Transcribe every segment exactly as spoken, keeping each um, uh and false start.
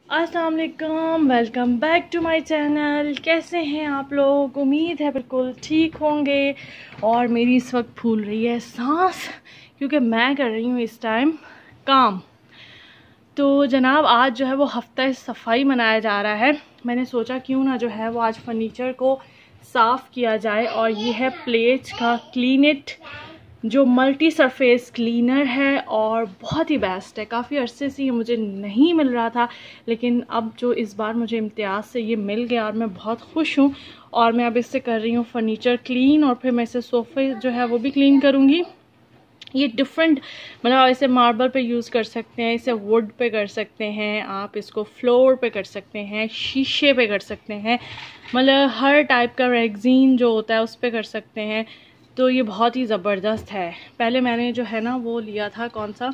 अस्सलाम वालेकुम, welcome back to my channel. कैसे हैं आप लोग? उम्मीद है बिल्कुल ठीक होंगे। और मेरी इस वक्त फूल रही है सांस क्योंकि मैं कर रही हूँ इस टाइम काम। तो जनाब आज जो है वो हफ्ता सफाई मनाया जा रहा है। मैंने सोचा क्यों ना जो है वो आज फर्नीचर को साफ़ किया जाए। और ये है प्लेट्स का क्लीन इट, जो मल्टी सरफेस क्लीनर है और बहुत ही बेस्ट है। काफ़ी अरसे से ये मुझे नहीं मिल रहा था, लेकिन अब जो इस बार मुझे इम्तियाज़ से ये मिल गया और मैं बहुत खुश हूँ। और मैं अब इससे कर रही हूँ फर्नीचर क्लीन और फिर मैं इसे सोफ़े जो है वो भी क्लीन करूँगी। ये डिफरेंट, मतलब इसे मार्बल पे यूज़ कर सकते हैं, इसे वुड पे कर सकते हैं, आप इसको फ्लोर पे कर सकते हैं, शीशे पे कर सकते हैं, मतलब हर टाइप का रेगजीन जो होता है उस पे कर सकते हैं। तो ये बहुत ही ज़बरदस्त है। पहले मैंने जो है ना वो लिया था, कौन सा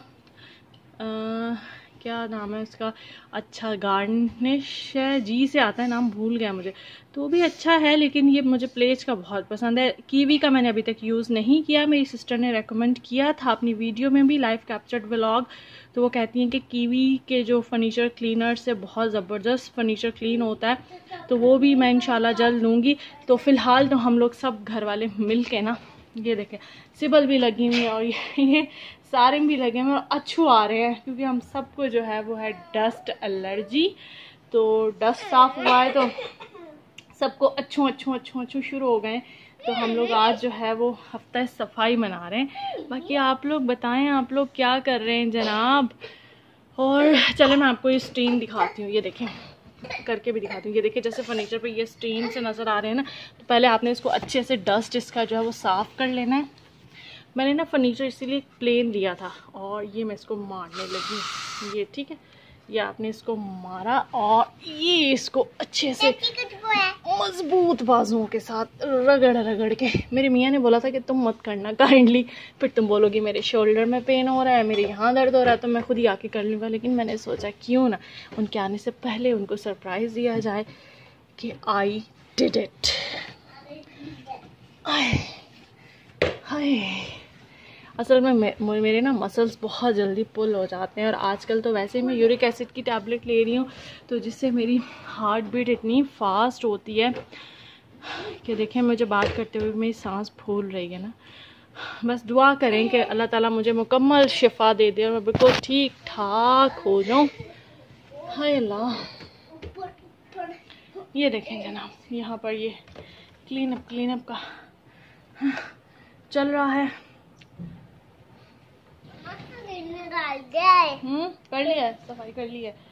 आ, क्या नाम है इसका, अच्छा गार्निश है, जी से आता है नाम, भूल गया मुझे। तो वो भी अच्छा है, लेकिन ये मुझे प्लेज का बहुत पसंद है। कीवी का मैंने अभी तक यूज़ नहीं किया। मेरी सिस्टर ने रेकमेंड किया था अपनी वीडियो में भी, लाइव कैप्चर्ड व्लॉग। तो वो कहती हैं कि कीवी के जो फर्नीचर क्लीनर से बहुत ज़बरदस्त फर्नीचर क्लीन होता है। तो वो भी मैं इंशाल्लाह जल्द लूँगी। तो फ़िलहाल तो हम लोग सब घर वाले मिल के ना, ये देखें सिबल भी लगी हुई है और ये, ये सारे भी लगे हुए और अच्छू आ रहे हैं, क्योंकि हम सबको जो है वो है डस्ट एलर्जी। तो डस्ट साफ हुआ है तो सबको अच्छू अच्छू अच्छू अच्छू शुरू हो गए। तो हम लोग आज जो है वो हफ्ता सफाई मना रहे हैं। बाकी आप लोग बताएं, आप लोग क्या कर रहे हैं जनाब। और चले मैं आपको ये स्टीन दिखाती हूँ, ये देखें करके भी दिखाती हूँ। ये देखिए जैसे फर्नीचर पे ये स्टीन से नज़र आ रहे हैं ना, तो पहले आपने इसको अच्छे से डस्ट इसका जो है वो साफ़ कर लेना है। मैंने ना फर्नीचर इसीलिए प्लेन लिया था और ये मैं इसको मारने लगी। ये ठीक है, ये आपने इसको मारा और ये इसको अच्छे से मजबूत बाजुओं के साथ रगड़ रगड़ के, मेरे मियाँ ने बोला था कि तुम मत करना काइंडली, फिर तुम बोलोगी मेरे शोल्डर में पेन हो रहा है, मेरे यहाँ दर्द हो रहा है, तो मैं खुद ही आके कर लूँगा। लेकिन मैंने सोचा क्यों ना उनके आने से पहले उनको सरप्राइज़ दिया जाए कि आई डिड इट। हाय, असल में मे, मेरे ना मसल्स बहुत जल्दी पुल हो जाते हैं। और आजकल तो वैसे ही मैं यूरिक एसिड की टैबलेट ले रही हूँ, तो जिससे मेरी हार्ट बीट इतनी फास्ट होती है कि देखें मुझे बात करते हुए मेरी सांस फूल रही है ना। बस दुआ करें कि अल्लाह ताला मुझे मुकम्मल शिफा दे दे और मैं बिल्कुल ठीक ठाक हो जाऊँ। हाय अल्लाह। ये देखें जनाब, यहाँ पर ये क्लीन अप क्लीन अप का चल रहा है। हम्म कर लिया है, सफाई कर ली है।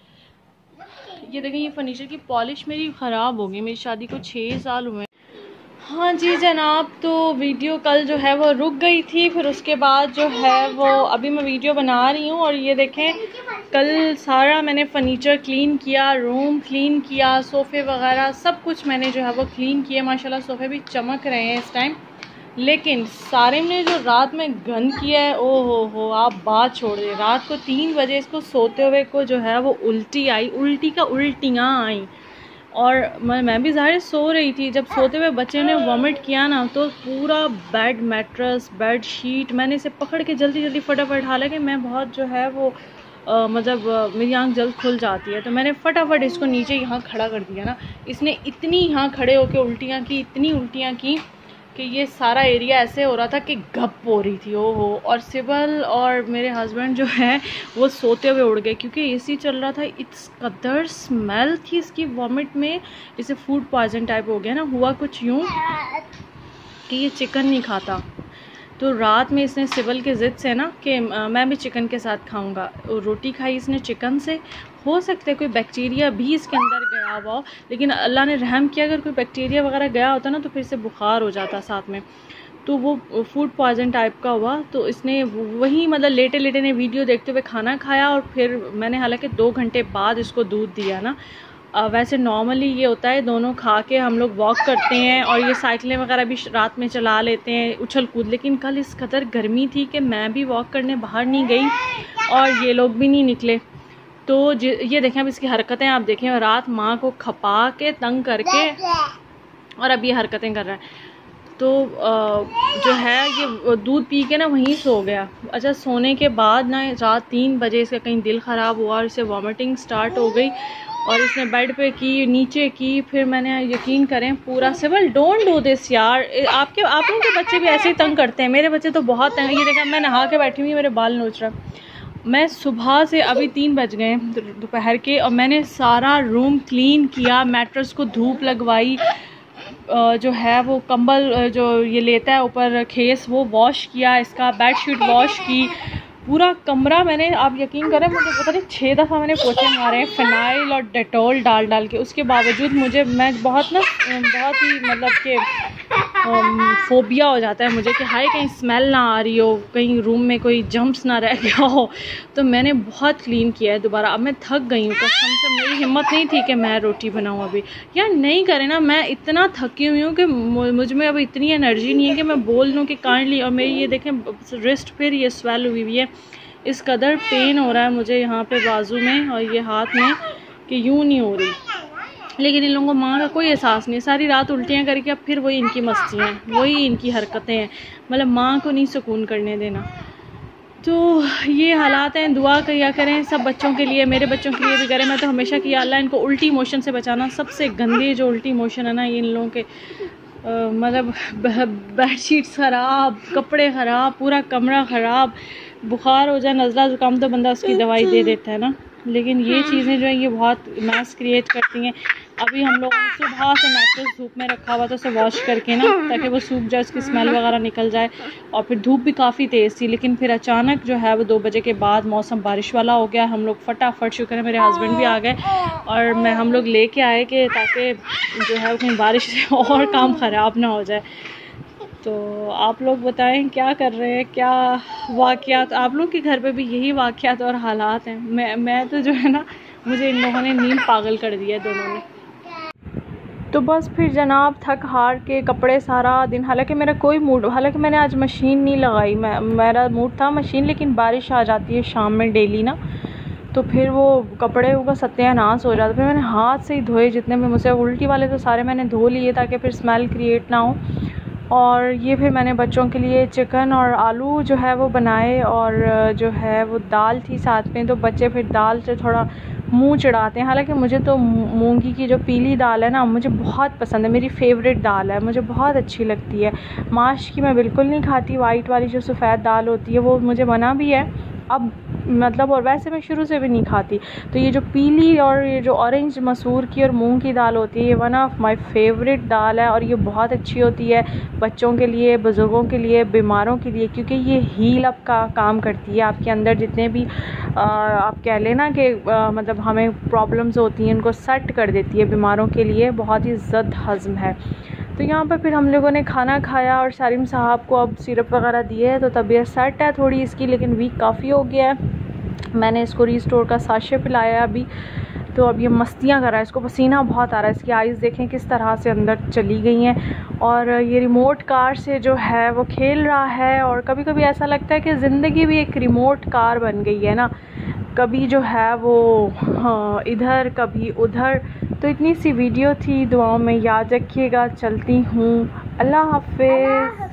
ये देखें ये फर्नीचर की पॉलिश मेरी ख़राब हो गई, मेरी शादी को छः साल हुए। हाँ जी जनाब, तो वीडियो कल जो है वो रुक गई थी, फिर उसके बाद जो है वो अभी मैं वीडियो बना रही हूँ। और ये देखें कल सारा मैंने फर्नीचर क्लीन किया, रूम क्लीन किया, सोफ़े वगैरह सब कुछ मैंने जो है वो क्लीन किया। माशाल्लाह सोफ़े भी चमक रहे हैं इस टाइम। लेकिन सारिम ने जो रात में गंद किया है, ओ हो हो आप बात छोड़ दे। रात को तीन बजे इसको सोते हुए को जो है वो उल्टी आई, उल्टी का उल्टियाँ आई। और मैं मैं भी ज़ाहिर सो रही थी। जब सोते हुए बच्चे ने वॉमिट किया ना, तो पूरा बेड मैट्रेस बेड शीट मैंने इसे पकड़ के जल्दी जल्दी फटाफट, हालांकि मैं बहुत जो है वो आ, मतलब आ, मेरी आंख जल्द खुल जाती है, तो मैंने फटाफट इसको नीचे यहाँ खड़ा कर दिया ना। इसने इतनी यहाँ खड़े होकर उल्टियाँ की, इतनी उल्टियाँ की कि ये सारा एरिया ऐसे हो रहा था कि गप हो रही थी। ओ हो। और सिबल और मेरे हस्बैंड जो है वो सोते हुए उड़ गए, क्योंकि एसी चल रहा था। इट्स कदर स्मेल थी इसकी वॉमिट में, इसे फूड पॉइजन टाइप हो गया ना। हुआ कुछ यूँ कि ये चिकन नहीं खाता, तो रात में इसने सिबल के ज़िद से ना कि मैं भी चिकन के साथ खाऊंगा, रोटी खाई इसने चिकन से। हो सकता है कोई बैक्टीरिया भी इसके अंदर गया हुआ हो, लेकिन अल्लाह ने रहम किया, अगर कोई बैक्टीरिया वगैरह गया होता ना तो फिर से बुखार हो जाता साथ में। तो वो फूड पॉइजन टाइप का हुआ। तो इसने वही मतलब लेटे लेटे ने वीडियो देखते हुए खाना खाया। और फिर मैंने हालांकि दो घंटे बाद इसको दूध दिया ना। आ, वैसे नॉर्मली ये होता है दोनों खा के हम लोग वॉक करते हैं और ये साइकिलें वगैरह भी रात में चला लेते हैं, उछल कूद। लेकिन कल इस कदर गर्मी थी कि मैं भी वॉक करने बाहर नहीं गई और ये लोग भी नहीं निकले। तो ये देखें अब इसकी हरकतें आप देखें, और रात माँ को खपा के तंग करके और अब ये हरकतें कर रहा है। तो जो है ये दूध पी के ना वहीं सो गया। अच्छा, सोने के बाद ना रात तीन बजे इसका कहीं दिल ख़राब हुआ और इसे वॉमिटिंग स्टार्ट हो गई और इसने बेड पे की, नीचे की, फिर मैंने यकीन करें पूरा सिविल डोंट डू दिस यार। आपके आप लोगों के बच्चे भी ऐसे ही तंग करते हैं, मेरे बच्चे तो बहुत तंग। ये देखा मैं नहा के बैठी हुई, मेरे बाल नोच रहा। मैं सुबह से अभी तीन बज गए दोपहर के और मैंने सारा रूम क्लीन किया, मैट्रेस को धूप लगवाई, जो है वो कंबल जो ये लेता है ऊपर खेस वो वॉश किया, इसका बेडशीट वॉश की, पूरा कमरा मैंने, आप यकीन करें मुझे पता नहीं छः दफ़ा मैंने पोछे मारे हैं फिनाइल और डेटॉल डाल डाल के। उसके बावजूद मुझे मैं बहुत ना बहुत ही मतलब कि फोबिया हो जाता है मुझे कि हाय कहीं स्मेल ना आ रही हो, कहीं रूम में कोई जम्स ना रह गया हो। तो मैंने बहुत क्लीन किया है दोबारा। अब मैं थक गई हूँ कसम से, मेरी हिम्मत नहीं थी कि मैं रोटी बनाऊँ अभी। यार नहीं करें ना, मैं इतना थकी हुई हूँ कि मुझ में अब इतनी एनर्जी नहीं है कि मैं बोल लूँ कि काइंडली। और मेरी ये देखें रिस्ट फिर ये स्वेल हुई हुई है, इस कदर पेन हो रहा है मुझे यहाँ पे बाजू में और ये हाथ में कि यूँ नहीं हो रही। लेकिन इन लोगों को माँ का कोई एहसास नहीं, सारी रात उल्टियाँ करके अब फिर वही इनकी मस्तियाँ हैं, वही इनकी हरकतें हैं, मतलब माँ को नहीं सुकून करने देना। तो ये हालात हैं। दुआ किया करें सब बच्चों के लिए, मेरे बच्चों के लिए भी करें। मैं तो हमेशा कि अल्लाह इनको उल्टी मोशन से बचाना। सबसे गंदे जो उल्टी मोशन है ना इन लोगों के, मतलब बेडशीट्स ख़राब, कपड़े ख़राब, पूरा कमरा ख़राब, बुखार हो जाए, नज़ला ज़ुकाम तो बंदा उसकी दवाई दे देता है ना। लेकिन ये चीज़ें जो हैं ये बहुत मैस क्रिएट करती हैं। अभी हम लोगों ने सुबह से मैट्रेस धूप में रखा हुआ था, उसे वॉश करके ना, ताकि वो सूख जाए, उसकी स्मेल वगैरह निकल जाए। और फिर धूप भी काफ़ी तेज़ थी, लेकिन फिर अचानक जो है वो दो बजे के बाद मौसम बारिश वाला हो गया। हम लोग फटाफट, शुक्र है मेरे हस्बैंड भी आ गए और मैं हम लोग लेके आए कि ताकि जो है कहीं बारिश से और काम ख़राब ना हो जाए। तो आप लोग बताएं क्या कर रहे हैं, क्या वाक़यात आप लोग के घर पे भी यही वाक़यात और हालात हैं? मैं मैं तो जो है ना, मुझे इन लोगों ने नींद पागल कर दिया है दोनों ने। तो बस फिर जनाब थक हार के कपड़े सारा दिन, हालांकि मेरा कोई मूड, हालांकि मैंने आज मशीन नहीं लगाई, मैं मेरा मूड था मशीन, लेकिन बारिश आ जाती है शाम में डेली ना, तो फिर वो कपड़े का सत्यानाश हो जाता। फिर मैंने हाथ से ही धोए जितने भी मुझसे, उल्टी वाले तो सारे मैंने धो लिए ताकि फिर स्मेल क्रिएट ना हो। और ये फिर मैंने बच्चों के लिए चिकन और आलू जो है वो बनाए, और जो है वो दाल थी साथ में। तो बच्चे फिर दाल से थोड़ा मुंह चढ़ाते हैं, हालांकि मुझे तो मूंगी की जो पीली दाल है ना मुझे बहुत पसंद है, मेरी फेवरेट दाल है, मुझे बहुत अच्छी लगती है। माश की मैं बिल्कुल नहीं खाती, वाइट वाली जो सफ़ेद दाल होती है वो मुझे मना भी है अब, मतलब, और वैसे मैं शुरू से भी नहीं खाती। तो ये जो पीली और ये जो ऑरेंज मसूर की और मूंग की दाल होती है, ये वन ऑफ माय फेवरेट दाल है और ये बहुत अच्छी होती है बच्चों के लिए, बुज़ुर्गों के लिए, बीमारों के लिए, क्योंकि ये हील अप का काम करती है। आपके अंदर जितने भी आ, आप कह लेना कि मतलब हमें प्रॉब्लम्स होती हैं उनको सेट कर देती है, बीमारों के लिए बहुत ही ज़द हज़म है। तो यहाँ पर फिर हम लोगों ने खाना खाया और सारिम साहब को अब सिरप वगैरह दिए है, तो तबीयत सेट है थोड़ी इसकी, लेकिन वीक काफ़ी हो गया है। मैंने इसको रीस्टोर का साशे पिलाया अभी, तो अब ये मस्तियाँ कर रहा है, इसको पसीना बहुत आ रहा है, इसकी आइज़ देखें किस तरह से अंदर चली गई हैं। और ये रिमोट कार से जो है वो खेल रहा है, और कभी कभी ऐसा लगता है कि ज़िंदगी भी एक रिमोट कार बन गई है ना, कभी जो है वो हाँ इधर कभी उधर। तो इतनी सी वीडियो थी, दुआओं में याद रखिएगा, चलती हूँ, अल्लाह हाफ़िज़।